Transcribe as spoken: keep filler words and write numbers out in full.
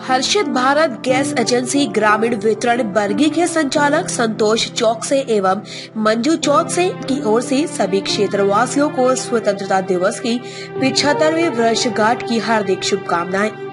हर्षित Bharat gas agency ग्रामीण वितरण बरगी के संचालक संतोष चौकसे एवं मंजू चौकसे की ओर से सभी क्षेत्रवासियों को स्वतंत्रता दिवस की पिछहत्तरवीं वर्षगांठ की हार्दिक शुभकामनाएं।